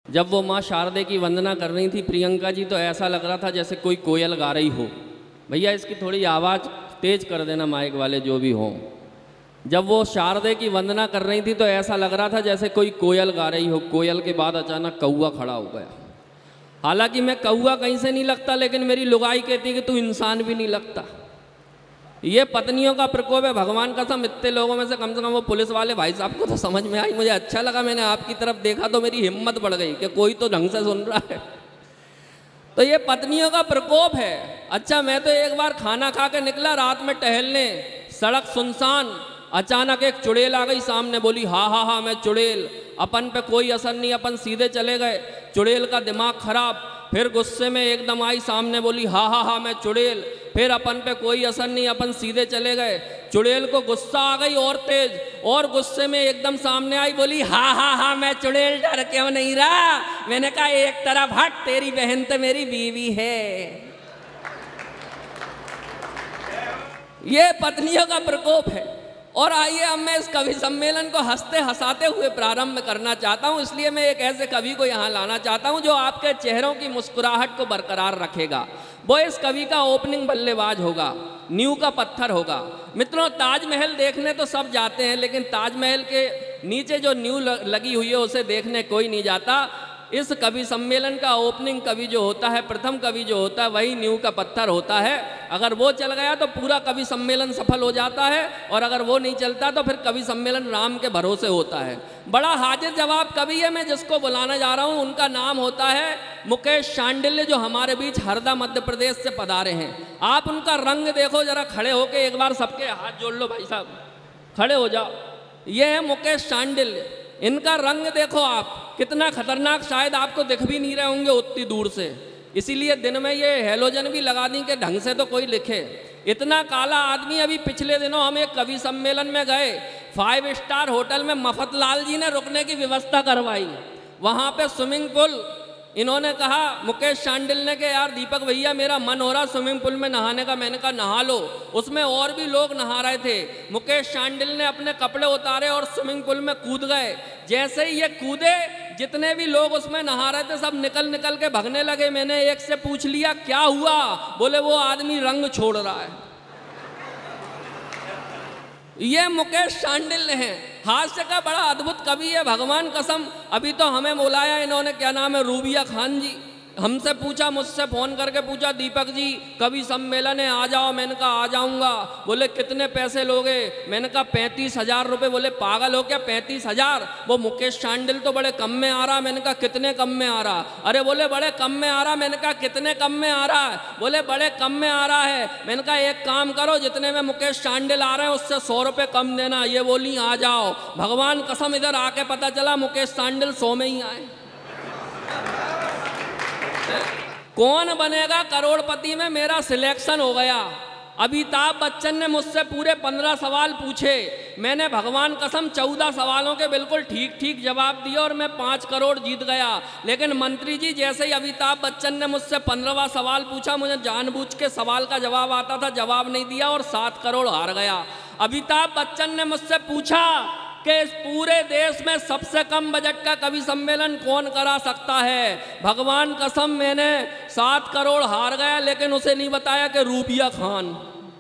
जब वो माँ शारदे की वंदना कर रही थी प्रियंका जी, तो ऐसा लग रहा था जैसे कोई कोयल गा रही हो। भैया इसकी थोड़ी आवाज़ तेज कर देना माइक वाले जो भी हों। जब वो शारदे की वंदना कर रही थी तो ऐसा लग रहा था जैसे कोई कोयल गा रही हो। कोयल के बाद अचानक कौआ खड़ा हो गया। हालांकि मैं कौआ कहीं से नहीं लगता, लेकिन मेरी लुगाई कहती कि तू इंसान भी नहीं लगता। ये पत्नियों का प्रकोप है। भगवान कसम इतने लोगों में से कम वो पुलिस वाले भाई साहब को तो समझ में आई। मुझे अच्छा लगा, मैंने आपकी तरफ देखा तो मेरी हिम्मत बढ़ गई कि कोई तो ढंग से सुन रहा है। तो ये पत्नियों का प्रकोप है। अच्छा, मैं तो एक बार खाना खा के निकला रात में टहलने, सड़क सुनसान, अचानक एक चुड़ैल आ गई सामने, बोली हाँ हाँ हाँ मैं चुड़ैल। अपन पे कोई असर नहीं, अपन सीधे चले गए। चुड़ैल का दिमाग खराब, फिर गुस्से में एकदम आई सामने, बोली हाँ हाँ हाँ मैं चुड़ैल। फिर अपन पे कोई असर नहीं, अपन सीधे चले गए। चुड़ैल को गुस्सा आ गई और तेज, और गुस्से में एकदम सामने आई, बोली हाँ हाँ हाँ मैं चुड़ैल, डर क्यों नहीं रहा। मैंने कहा एक तरफ हट, तेरी बहन तो मेरी बीवी है। ये पत्नियों का प्रकोप है। और आइए अब मैं इस कवि सम्मेलन को हंसते हंसाते हुए प्रारंभ करना चाहता हूं, इसलिए मैं एक ऐसे कवि को यहां लाना चाहता हूं जो आपके चेहरों की मुस्कुराहट को बरकरार रखेगा। वो इस कवि का ओपनिंग बल्लेबाज होगा, नींव का पत्थर होगा। मित्रों, ताजमहल देखने तो सब जाते हैं, लेकिन ताजमहल के नीचे जो नींव लगी हुई है उसे देखने कोई नहीं जाता। इस कवि सम्मेलन का ओपनिंग कवि जो होता है, प्रथम कवि जो होता है, वही नींव का पत्थर होता है। अगर वो चल गया तो पूरा कवि सम्मेलन सफल हो जाता है, और अगर वो नहीं चलता तो फिर कवि सम्मेलन राम के भरोसे होता है। बड़ा हाजिर जवाब कवि है मैं जिसको बुलाना जा रहा हूँ, उनका नाम होता है मुकेश शांडिल्य, जो हमारे बीच हरदा मध्य प्रदेश से पधारे हैं। आप उनका रंग देखो जरा, खड़े होके एक बार सबके हाथ जोड़ लो भाई साहब, खड़े हो जाओ। ये है मुकेश शांडिल्य। इनका रंग देखो आप, कितना खतरनाक, शायद आपको दिख भी नहीं रहे होंगे उतनी दूर से, इसीलिए दिन में ये हेलोजन भी लगा दी कि ढंग से तो कोई लिखे। इतना काला आदमी। अभी पिछले दिनों हम एक कवि सम्मेलन में गए, 5 स्टार होटल में मफतलाल जी ने रुकने की व्यवस्था करवाई। वहाँ पे स्विमिंग पूल, इन्होंने कहा मुकेश शांडिल ने कि यार दीपक भैया मेरा मन हो रहा स्विमिंग पूल में नहाने का। मैंने कहा नहा लो। उसमें और भी लोग नहा रहे थे। मुकेश शांडिल ने अपने कपड़े उतारे और स्विमिंग पूल में कूद गए। जैसे ही ये कूदे, जितने भी लोग उसमें नहा रहे थे सब निकल निकल के भागने लगे। मैंने एक से पूछ लिया क्या हुआ, बोले वो आदमी रंग छोड़ रहा है। ये मुकेश शांडिल्य हैं। हास्य का बड़ा अद्भुत कवि है, भगवान कसम। अभी तो हमें बुलाया इन्होंने, क्या नाम है, रूबिया खान जी, हमसे पूछा, मुझसे फ़ोन करके पूछा दीपक जी कवि सम्मेलन है आ जाओ। मैंने कहा आ जाऊँगा। बोले कितने पैसे लोगे। मैंने कहा 35,000 रुपये। बोले पागल हो क्या 35,000, वो मुकेश शांडिल तो बड़े कम में आ रहा। मैंने कहा कितने कम में आ रहा। अरे बोले बड़े कम में आ रहा। मैंने कहा कितने कम में आ रहा है। बोले बड़े कम में आ रहा है। मैंने कहा एक काम करो, जितने में मुकेश शांडिल आ रहे हैं उससे 100 रुपये कम देना। ये बोली आ जाओ। भगवान कसम इधर आके पता चला मुकेश शांडिल 100 में ही आए। कौन बनेगा करोड़पति में मेरा सिलेक्शन हो गया। अमिताभ बच्चन ने मुझसे पूरे 15 सवाल पूछे। मैंने भगवान कसम 14 सवालों के बिल्कुल ठीक ठीक जवाब दिए और मैं 5 करोड़ जीत गया। लेकिन मंत्री जी जैसे ही अमिताभ बच्चन ने मुझसे 15वां सवाल पूछा, मुझे जानबूझ के सवाल का जवाब आता था, जवाब नहीं दिया और 7 करोड़ हार गया। अमिताभ बच्चन ने मुझसे पूछा कि इस पूरे देश में सबसे कम बजट का कवि सम्मेलन कौन करा सकता है। भगवान कसम मैंने 7 करोड़ हार गया, लेकिन उसे नहीं बताया कि रूबिया खान।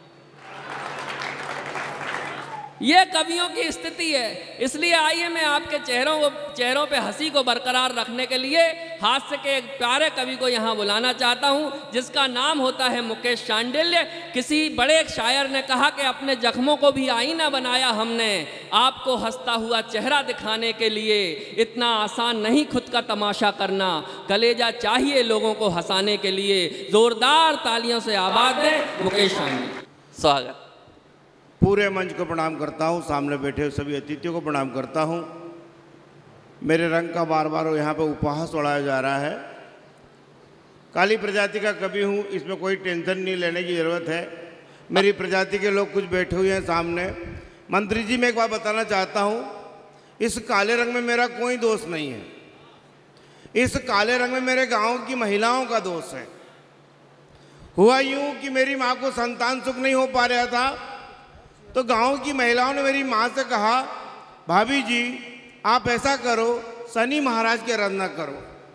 ये कवियों की स्थिति है। इसलिए आइए मैं आपके चेहरों पे हंसी को बरकरार रखने के लिए हास्य के एक प्यारे कवि को यहाँ बुलाना चाहता हूँ, जिसका नाम होता है मुकेश शांडिल्य। किसी बड़े शायर ने कहा कि अपने जख्मों को भी आईना बनाया हमने, आपको हंसता हुआ चेहरा दिखाने के लिए। इतना आसान नहीं खुद का तमाशा करना, कलेजा चाहिए लोगों को हंसाने के लिए। जोरदार तालियों से आवाज दें मुकेश शांडिल्य। स्वागत। पूरे मंच को प्रणाम करता हूँ, सामने बैठे हुए सभी अतिथियों को प्रणाम करता हूँ। मेरे रंग का बार बार यहाँ पे उपहास उड़ाया जा रहा है। काली प्रजाति का कवि हूँ, इसमें कोई टेंशन नहीं लेने की ज़रूरत है। मेरी प्रजाति के लोग कुछ बैठे हुए हैं सामने। मंत्री जी मैं एक बात बताना चाहता हूँ, इस काले रंग में मेरा कोई दोष नहीं है। इस काले रंग में मेरे गाँव की महिलाओं का दोष है। हुआ यूँ कि मेरी माँ को संतान सुख नहीं हो पा रहा था, तो गांव की महिलाओं ने मेरी माँ से कहा भाभी जी आप ऐसा करो, शनि महाराज की आराधना करो।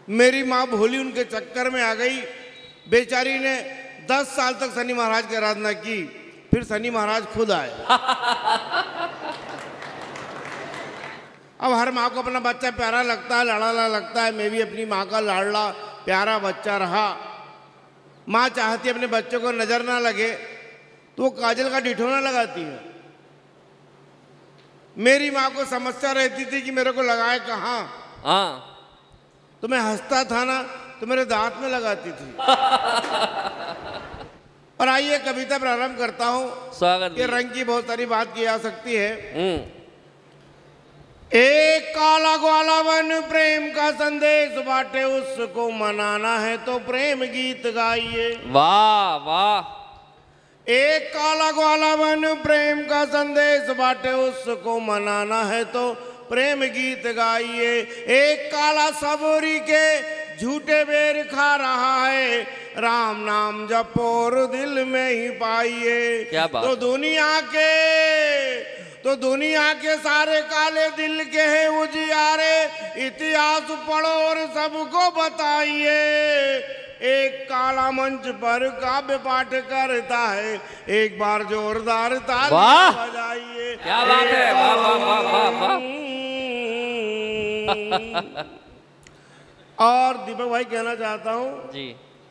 मेरी माँ भोली उनके चक्कर में आ गई। बेचारी ने 10 साल तक शनि महाराज की आराधना की, फिर शनि महाराज खुद आए। अब हर माँ को अपना बच्चा प्यारा लगता है, लाड़ला लगता है। मैं भी अपनी माँ का लाड़ला प्यारा बच्चा रहा। माँ चाहती अपने बच्चों को नजर ना लगे तो वो काजल का डिठोना लगाती है। मेरी माँ को समस्या रहती थी कि मेरे को लगाए कहाँ। हाँ, तो मैं हंसता था ना तो मेरे दांत में लगाती थी। और आइए कविता प्रारंभ करता हूँ। स्वागत। ये रंग की बहुत सारी बात की जा सकती है। एक काला ग्वाला वन प्रेम का संदेश बांटे, उसको मनाना है तो प्रेम गीत गाइए। वाह वाह। एक काला ग्वाला वन प्रेम का संदेश बांटे, उसको मनाना है तो प्रेम गीत गाइए। एक काला सबोरी के झूठे बेर खा रहा है, राम नाम जपो और दिल में ही पाइए। क्या बात। तो दुनिया के सारे काले दिल के हैं उजियारे, इतिहास पढ़ो और सबको बताइए। एक काला मंच पर काव्य पाठ करता है, एक बार जोरदार ताली बजाइए। क्या बात है, वाह वाह वाह वाह वाह। और दीपक भाई कहना चाहता हूँ जी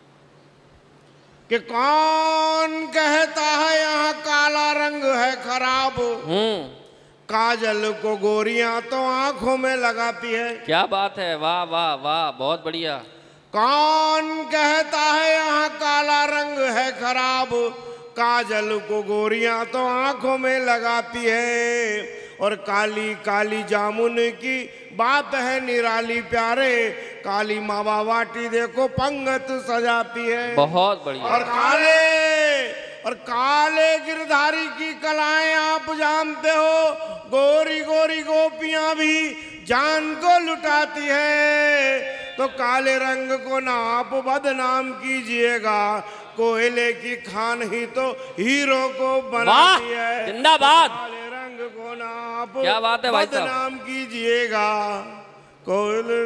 कि कौन कहता है यहाँ काला रंग है खराब, काजल को गोरियां तो आंखों में लगाती है। क्या बात है, वाह वाह वाह, बहुत बढ़िया। कौन कहता है यहाँ काला रंग है खराब, काजल को गोरियां तो आंखों में लगाती है। और काली काली जामुन की बात है निराली प्यारे, काली मावा वाटी देखो पंगत सजाती है। बहुत बढ़िया। और काले गिरधारी की कलाएं आप जानते हो, गोरी गोरी गोपियां भी जान को लुटाती है। तो काले रंग को ना आप बदनाम कीजिएगा, कोयले की खान ही तो हीरो को बनाती है। जिंदाबाद। काले रंग को ना आप क्या बात है भाई साहब, बदनाम कीजिएगा, कोयले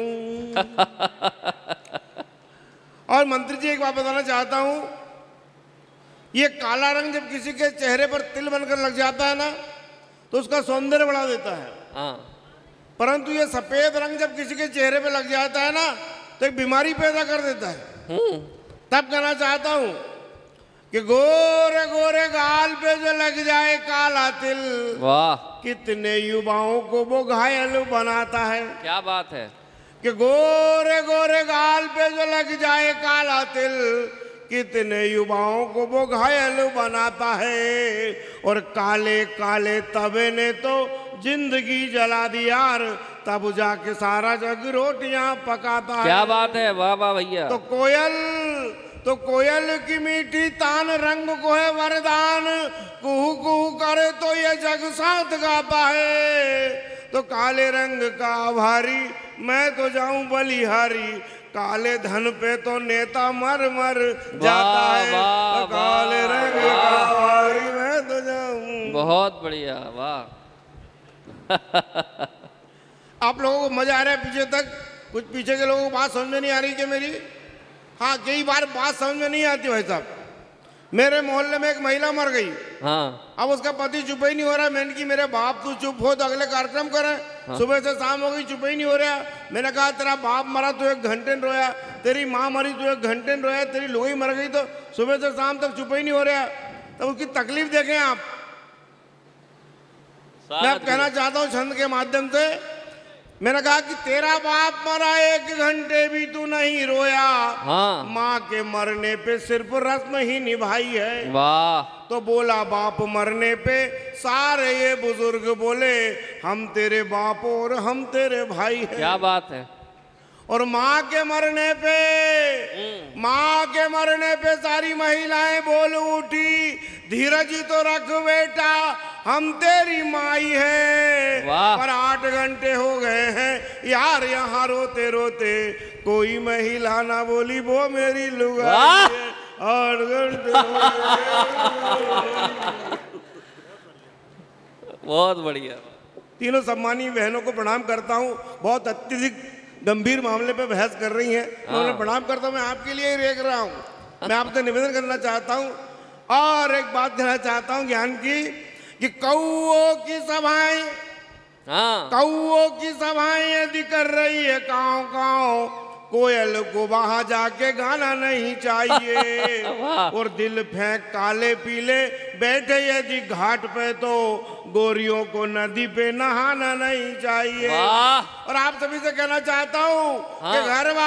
और मंत्री जी एक बात बताना चाहता हूं, ये काला रंग जब किसी के चेहरे पर तिल बनकर लग जाता है ना तो उसका सौंदर्य बढ़ा देता है। हाँ। परंतु ये सफेद रंग जब किसी के चेहरे पे लग जाता है ना तो एक बीमारी पैदा कर देता है। तब कहना चाहता हूं कि गोरे गोरे गाल पे जो लग जाए काला तिल, वाह, कितने युवाओं को वो घायल बनाता है। क्या बात है कि गोरे गोरे गाल पे जो लग जाए काला तिल, कितने युवाओं को वो घायल बनाता है। और काले काले तवे ने तो जिंदगी जला दी यार, तब जाके सारा जग रोटियां पकाता है। क्या बात है, वाह वाह भैया। तो कोयल की मीठी तान रंग को है वरदान, कुहू कुहू करे तो ये जग साथ गाता है। तो काले रंग का आभारी मैं तो जाऊं बलिहारी, काले धन पे तो नेता मर मर जाता है। तो काले रंग का आभारी मैं तो जाऊं। बहुत बढ़िया, वाह। आप लोगों को मजा आ रहा है पीछे तक? कुछ पीछे के लोगों को बात समझ में नहीं आ रही क्या मेरी? हाँ, कई बार बात समझ में नहीं आती भाई साहब। मेरे मोहल्ले में एक महिला मर गई। हाँ। अब उसका पति चुप ही नहीं हो रहा। मैंने कि मेरे बाप तू चुप हो तो अगले कार्यक्रम करें। हाँ। सुबह से शाम हो गई, चुप ही नहीं हो रहा। मैंने कहा तेरा बाप मरा तो 1 घंटे में रोया, तेरी माँ मरी तो 1 घंटे में रोया, तेरी लोई मर गई तो सुबह से शाम तक चुप ही नहीं हो रहा। तो उसकी तकलीफ देखें आप। मैं अब कहना चाहता हूँ छंद के माध्यम से, मैंने कहा कि तेरा बाप मरा 1 घंटे भी तू नहीं रोया। हाँ। माँ के मरने पे सिर्फ रस्म ही निभाई है। वाह। तो बोला बाप मरने पे सारे ये बुजुर्ग बोले, हम तेरे बाप और हम तेरे भाई हैं। क्या बात है। और माँ के मरने पे सारी महिलाएं बोल उठी, धीरज तो रख बेटा हम तेरी माई है। पर 8 घंटे हो गए हैं यार यहाँ रोते रोते, कोई महिला ना बोली वो मेरी लुगाई है। 8 घंटे हो गए। बहुत बढ़िया। तीनों सम्मानी बहनों को प्रणाम करता हूँ। बहुत अत्यधिक गंभीर मामले पे बहस कर रही हैं, मैं उन्हें प्रणाम करता हूँ। मैं आपके लिए ही रेख रहा हूँ। मैं आपसे निवेदन करना चाहता हूँ और एक बात कहना चाहता हूँ ज्ञान की, कि कौओं की सभाएं, कौओं की सभाएं यदि कर रही है काँव काँव, कोयल को वहां जाके गाना नहीं चाहिए। और दिल फेंक काले पीले बैठे यदि घाट पे, तो गोरियों को नदी पे नहाना नहीं चाहिए। और आप सभी से कहना चाहता हूँ कि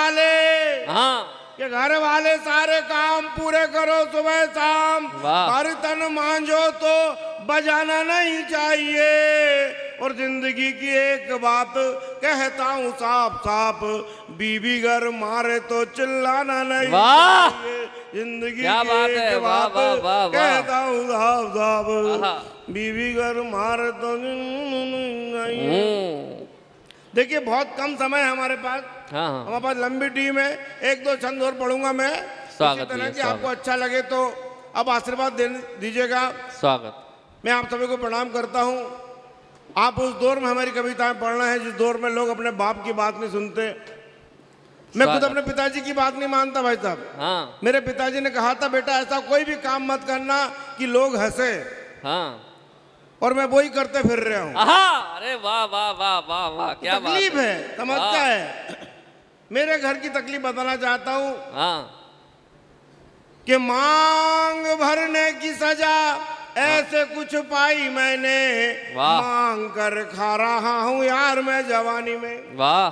घर वाले सारे काम पूरे करो सुबह शाम, बर्तन मांजो तो बजाना नहीं चाहिए। और जिंदगी की एक बात कहता हूँ साफ साफ, बीबी घर मारे तो चिल्लाना नहीं चाहिए। जिंदगी की एक बात कहता हूँ साफ साफ, बीबी घर मारे तो नहीं। देखिए बहुत कम समय है हमारे पास, हमारे पास लंबी टीम है। एक दो छंद और पढ़ूंगा मैं, इसी तरह कि आपको अच्छा लगे तो अब आशीर्वाद दीजिएगा। स्वागत। मैं आप सभी को प्रणाम करता हूँ। आप उस दौर में हमारी कविताएं पढ़ना है जिस दौर में लोग अपने बाप की बात नहीं सुनते। मैं खुद अपने पिताजी की बात नहीं मानता भाई साहब। मेरे पिताजी ने कहा था, बेटा ऐसा कोई भी काम मत करना कि लोग हंसे, और मैं वही करते फिर रहा हूँ। अरे वाह वाह वाह वाह वाह, क्या तकलीफ है, समझता है। मेरे घर की तकलीफ बताना चाहता हूँ कि मांग भरने की सजा ऐसे कुछ पाई मैंने, मांग कर खा रहा हूँ यार मैं जवानी में। वाह।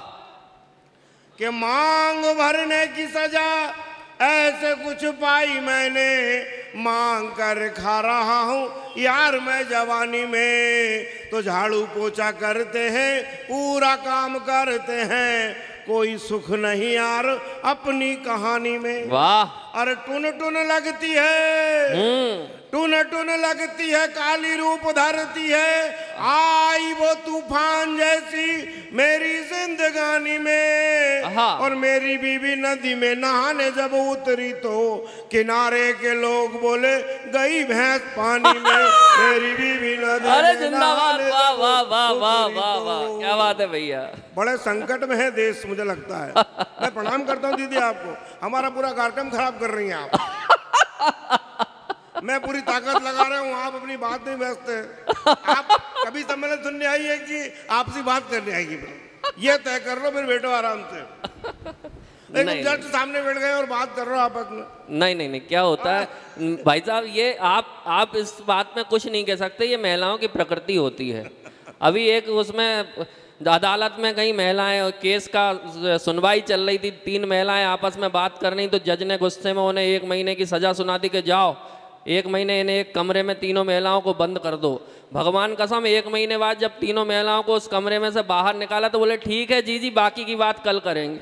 कि मांग भरने की सजा ऐसे कुछ पाई मैंने, मांग कर खा रहा हूँ यार मैं जवानी में। तो झाड़ू पोछा करते हैं, पूरा काम करते हैं, कोई सुख नहीं यार अपनी कहानी में। वाह। अरे टुन टुन लगती है, टुन टुन लगती है, काली रूप धरती है, आई वो तूफान जैसी मेरी जिंदगानी में। और मेरी बीवी नदी में नहाने जब उतरी तो किनारे के लोग बोले गई भैंस पानी में। मेरी बीवी नदी अरे जिंदाबाद, वाह वाह वाह वाह वाह वाह, क्या बात है भैया। बड़े संकट में है देश मुझे लगता है। मैं प्रणाम करता हूँ दीदी आपको, हमारा पूरा कार्यक्रम खराब कर रही हैं आप। मैं पूरी ताकत लगा रहा हूँ, आप अपनी बात नहीं व्यस्त है। आप कभी सम्मेलन सुनने आई है कि आपसी बात करने आएगी? ये तय कर लो, फिर बैठो आराम से। एकदम जस्ट सामने बैठ गए और बात कर रहे हो आपस में। नहीं नहीं नहीं, क्या होता है भाई साहब, ये आप इस बात में कुछ नहीं कह सकते, ये महिलाओं की प्रकृति होती है। अभी एक उसमें अदालत में कई महिलाएं, केस का सुनवाई चल रही थी, 3 महिलाएं आपस में बात कर रही, तो जज ने गुस्से में उन्हें 1 महीने की सजा सुना दी कि जाओ 1 महीने इन्हें एक कमरे में तीनों महिलाओं को बंद कर दो। भगवान कसम 1 महीने बाद जब तीनों महिलाओं को उस कमरे में से बाहर निकाला तो बोले ठीक है जी बाकी की बात कल करेंगे।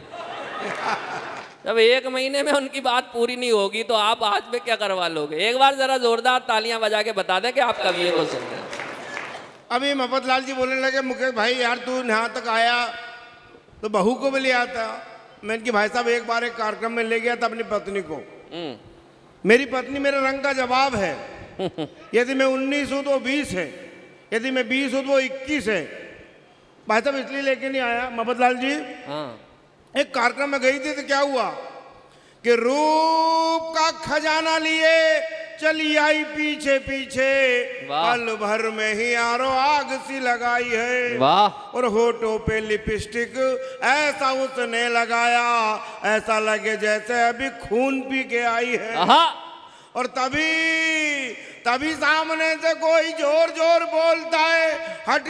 जब 1 महीने में उनकी बात पूरी नहीं होगी तो आप आज में क्या करवा लोगे? एक बार जरा जोरदार तालियां बजा के बता दें कि आप कवियों को सुन रहे हैं। अभी मफतलाल जी बोलने लगे, मुकेश भाई यार तू यहाँ तक आया तो बहू को भी ले आता। मैं इनकी भाई साहब एक बार एक कार्यक्रम में ले गया था अपनी पत्नी को। मेरी पत्नी मेरे रंग का जवाब है। यदि मैं 19 हूँ तो 20 है, यदि मैं 20 हूँ तो 21 है। भाई साहब इसलिए लेके नहीं आया मफतलाल जी, एक कार्यक्रम में गई थी तो क्या हुआ कि रूप का खजाना लिए चली आई पीछे पीछे, पल भर में ही यारो आग सी लगाई है। वाह। और होठों पे लिपस्टिक ऐसा उसने लगाया, ऐसा लगे जैसे अभी खून पी के आई है। और तभी सामने से कोई जोर जोर बोलता है, हट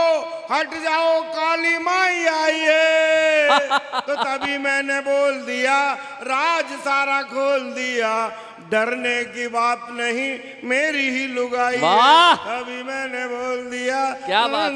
जाओ काली माई आई है। तो तभी मैंने बोल दिया, राज सारा खोल दिया, डरने की बात नहीं मेरी ही लुगाई है। तभी मैंने बोल दिया, क्या बात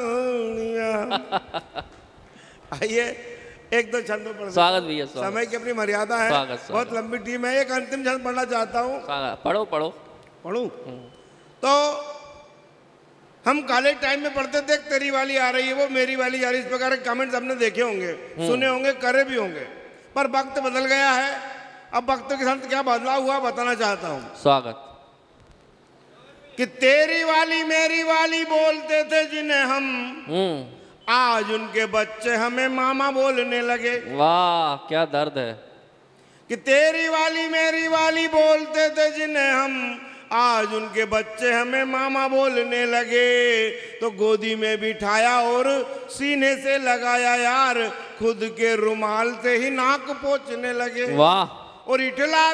है। आइए एक दो छंदों पर स्वागत भैया। समय की अपनी मर्यादा है, बहुत लंबी टीम है। एक अंतिम छंद पढ़ना चाहता हूँ। पढ़ूं? तो हम कॉलेज टाइम में पढ़ते थे, तेरी वाली आ रही है वो मेरी वाली जा रही है, इस प्रकार के कमेंट्स हमने देखे होंगे, सुने होंगे, करे भी होंगे। पर वक्त बदल गया है, अब वक्त के साथ क्या बदलाव हुआ बताना चाहता हूँ। स्वागत। कि तेरी वाली मेरी वाली बोलते थे जिन्हें हम, आज उनके बच्चे हमें मामा बोलने लगे। वाह क्या दर्द है। कि तेरी वाली मेरी वाली बोलते थे जिन्हें हम, आज उनके बच्चे हमें मामा बोलने लगे। तो गोदी में बिठाया और सीने से लगाया यार, खुद के रुमाल से ही नाक पोंछने लगे। वाह। और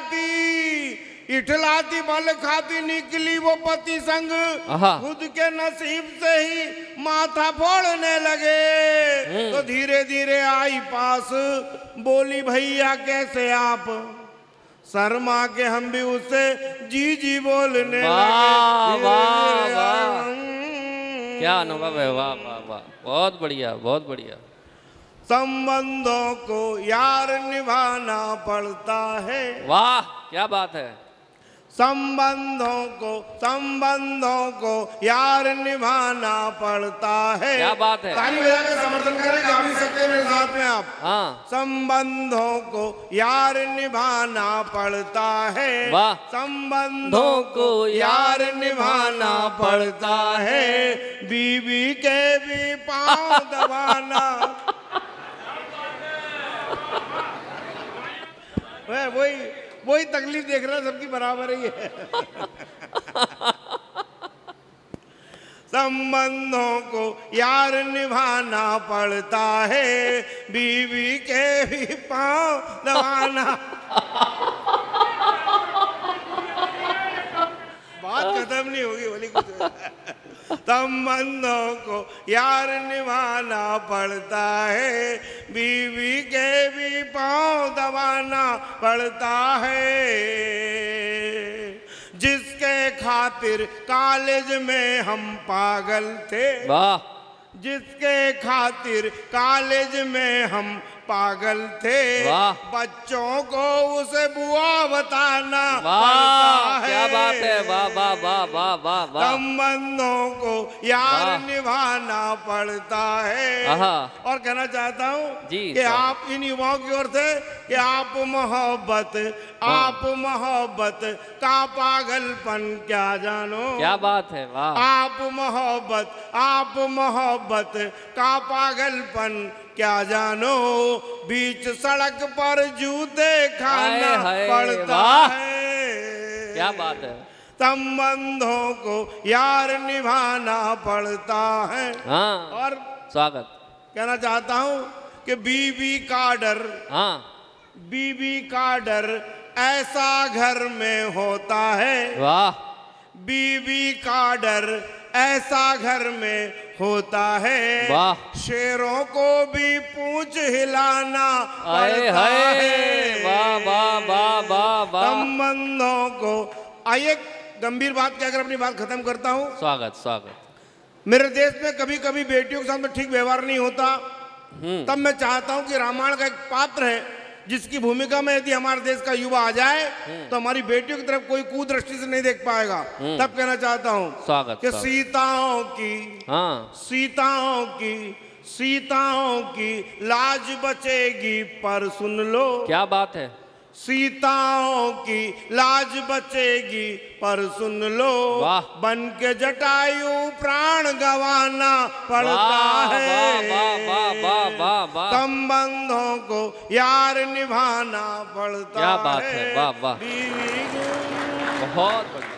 इठलाती बल खाती निकली वो पति संग, खुद के नसीब से ही माथा फोड़ने लगे। तो धीरे धीरे आई पास, बोली भैया कैसे आप, शर्मा के हम भी उससे जी जी बोलने लगे। वाह वाह, क्या अनुभव है। वाह वाह वाह, बहुत बढ़िया बहुत बढ़िया। संबंधों को यार निभाना पड़ता है। वाह क्या बात है। संबंधों को यार निभाना पड़ता है। क्या बात है। ताली बजा के समर्थन करें, गा भी सकते हैं मेरे साथ में आप। हाँ। संबंधों को यार निभाना पड़ता है। वाह। संबंधों को यार निभाना पड़ता है, बीवी के भी पांव दबाना। वही तकलीफ देख रहा, सबकी बराबर ही है। संबंधों को यार निभाना पड़ता है, बीवी के भी पांव दबाना। बात खत्म नहीं होगी, बोली कुछ। संबंधों को यार निभाना पड़ता है, बीवी के भी पांव दबाना पड़ता है। जिसके खातिर कॉलेज में हम पागल थे। वाह। जिसके खातिर कॉलेज में हम पागल थे। वाह। बच्चों को उसे बुआ बताना पड़ता है। क्या बात है। वाह वाह वाह वाह वाह वाह। संबंधों को यार निभाना पड़ता है। और कहना चाहता हूँ कि आप इन युवाओं की ओर से कि आप मोहब्बत का पागलपन क्या जानो। क्या बात है। वाह। आप मोहब्बत का पागलपन क्या जानो, बीच सड़क पर जूते खाना पड़ता है। क्या बात है। संबंधों को यार निभाना पड़ता है। हाँ। और स्वागत कहना चाहता हूँ कि बीवी का डर ऐसा घर में होता है। वाह। बीवी का डर ऐसा घर में होता है। वाह। शेरों को भी पूंछ हिलाना पड़ता है। वाह वाह वाह वाह वाह। संबंधों को, आइए गंभीर बात कहकर अपनी बात खत्म करता हूँ। स्वागत। मेरे देश में कभी कभी बेटियों के साथ में ठीक व्यवहार नहीं होता, तब मैं चाहता हूँ कि रामायण का एक पात्र है जिसकी भूमिका में यदि हमारे देश का युवा आ जाए तो हमारी बेटियों की तरफ कोई कुदृष्टि से नहीं देख पाएगा। तब कहना चाहता हूँ कि सीताओं की लाज बचेगी, पर सुन लो। क्या बात है। सीताओं की लाज बचेगी, पर सुन लो। वाह। बन के जटायु प्राण गंवाना पड़ता है। संबंधों को यार निभाना पड़ता है। क्या बात है। वाह वाह, बहुत बढ़िया।